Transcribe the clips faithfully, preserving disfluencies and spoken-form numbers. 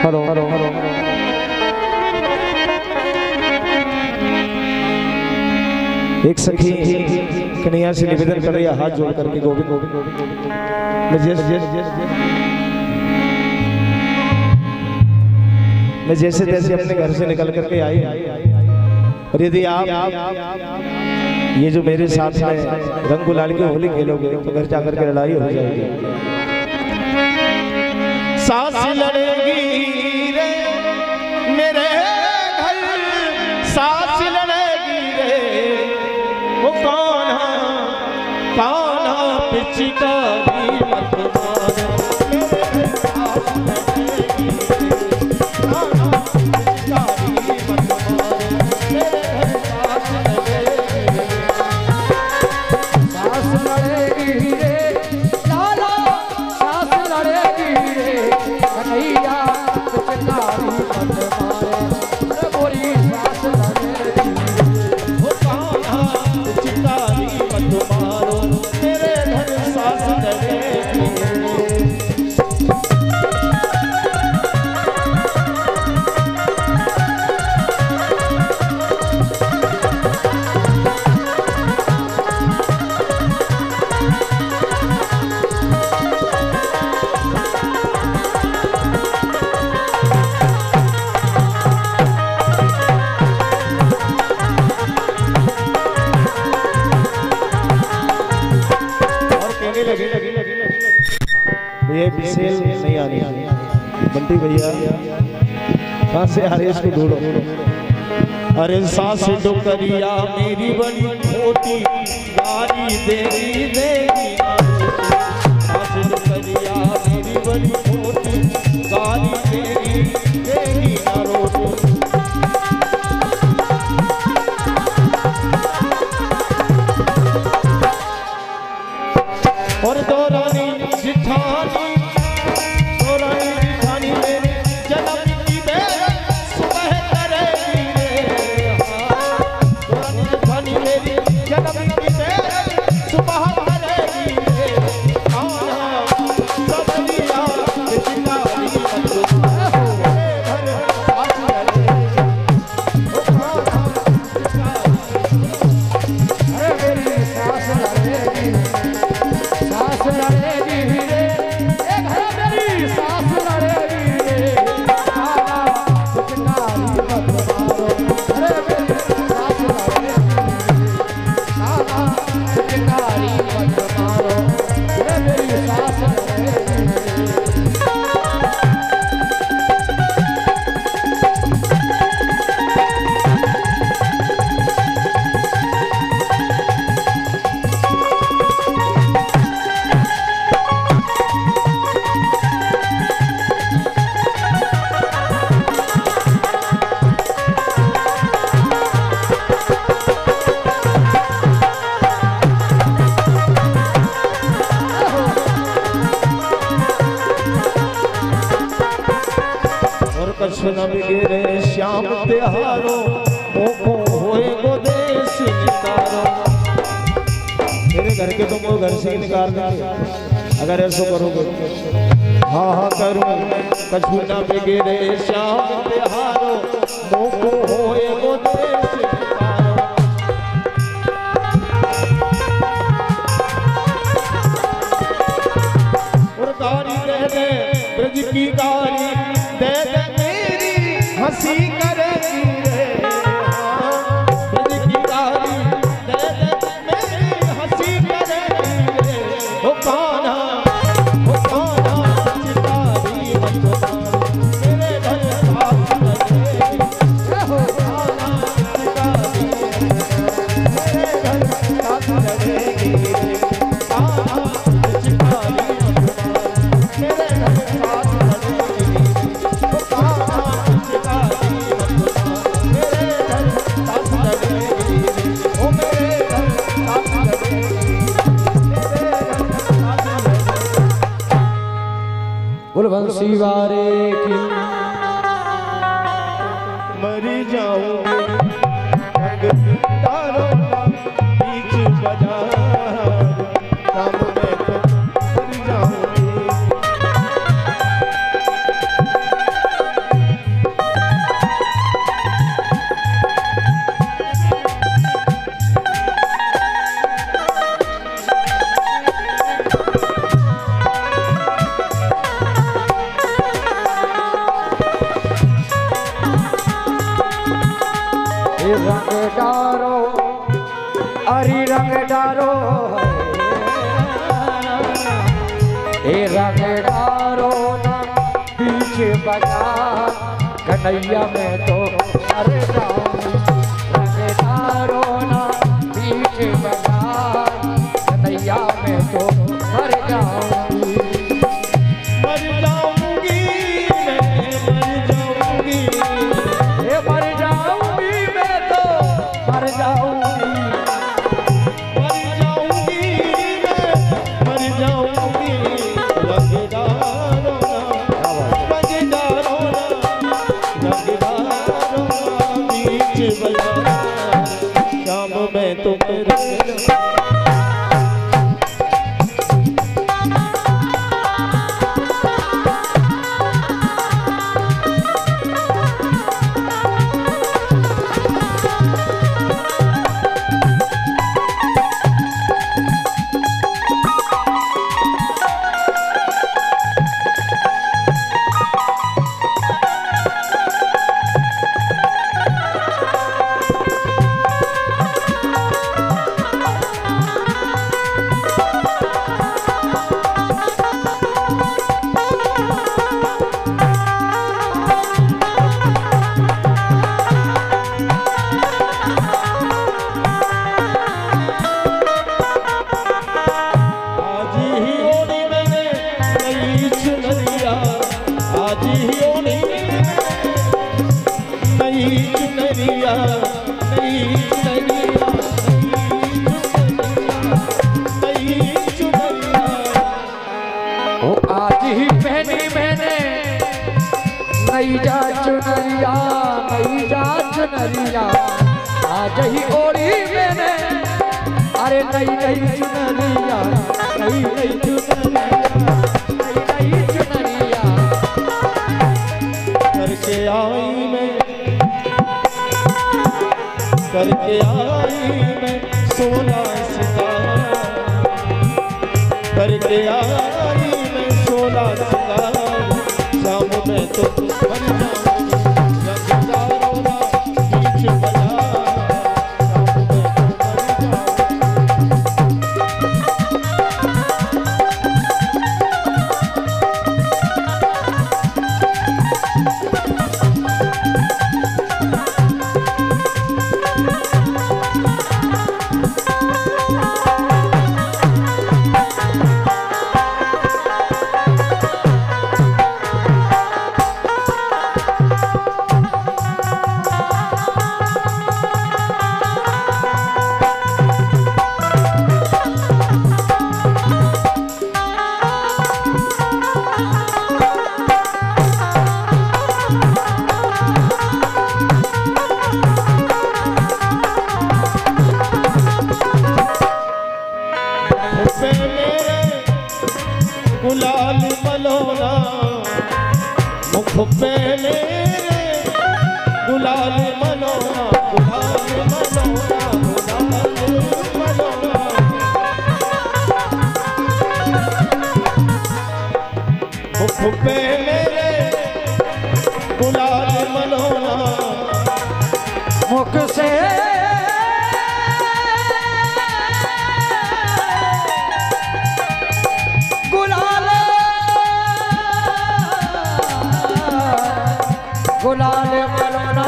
Hello hello hello एक सखी कन्हैया से निवेदन कर रही है हाथ जोड़ करके गोविंद गोविंद गोविंद मैं जैसे तैसे अपने घर से निकल करके आई और यदि आप ये जो मेरे साथ में रंग गुलाल की होली खेलोगे तो घर जाकर के लड़ाई हो जाएगी। सांस लड़ेगी रे मेरे घर सांस लड़ेगी रे वो कौन कौन पिचकारी मत मार ये बिसेल नहीं आनी बंटी भैया कहाँ से आ रहे इसको ढूंढो। अरे सास डोकरिया मेरी बड़ी मोटी गाड़ी देगी देगी सास डोकरिया मेरी बड़ी मोटी गाड़ी देगी देगी ना रोटी और दौरानी जिठानी गिरे श्याम त्योहारो मोको होए गो देश निकारो मेरे घर के तुम घर से ही निकाल देंगे अगर ऐसा करोगे। हाँ हाँ करूँ कछु न बिगड़े श्याम त्योहारो मोको होए गो देश निकारो और गाड़ी दे दे ब्रज की गाड़ी दे दे हंसी करेगी रे ब्रज की गाड़ी दे दे मेरी हंसी करेगी रे ओ कौन ओ कौन पिचकारी मत मेरे घर साथ लगेगी हो कौन पिचकारी मेरे घर साथ लगेगी कौन पिचकारी मत मेरे घर साथ बंसी वारे की मरी जाऊंगी तारों बीच बाजार शाम में तो मरी जाऊंगी रंगदारो ना बीच बाजार कन्हैया में तो मर जाऊंगी रंगदारो ना बीच बाजार कन्हैया में तो मर जाऊंगी मर जाऊंगी मैं मर जाऊंगी ये मर जाऊंगी मैं तो मर जाऊंगी मर जाऊंगी मैं मर जाऊंगी रंगदारो ना रंगदारो ना रंगदारो ना बीच बाजार शाम में तो मेरे नई जा चुनरिया नई जा चुनरिया आज ही ओढ़ी मैंने अरे नई नई चुनरिया नई नई चुनरिया नई नई चुनरिया करके आई मैं करके आई मैं सोना सितारा करके आई मैं सोना सितारा शाम में तो मर जाऊंगी रंगदारो ना बीच बाजार शाम में तो मर गुलाल मलोना मुख पे मेरे गुलाल मलोना गुलाल मलोना गुलाल मलोना मुख पे मेरे गुलाल मलोना मुख से गुलाल मलोना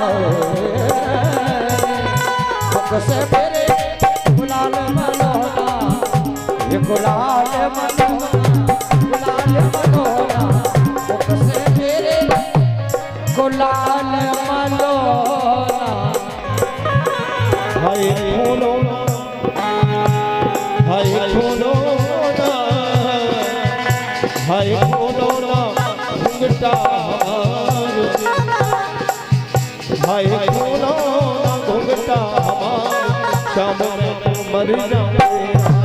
मुख से मेरे गुलाल मलोना ये गुलाल मलोना गुलाल मलोना मुख से मेरे गुलाल मलोना हाय खोलो हाय खोलो ना हाय खोलो ना घुंघटा हाय खोलो ना घुंघटा शाम में मर जाऊंगी।